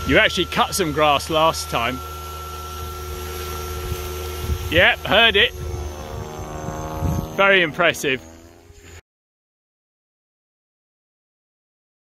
You actually cut some grass last time. Yep, heard it. Very impressive.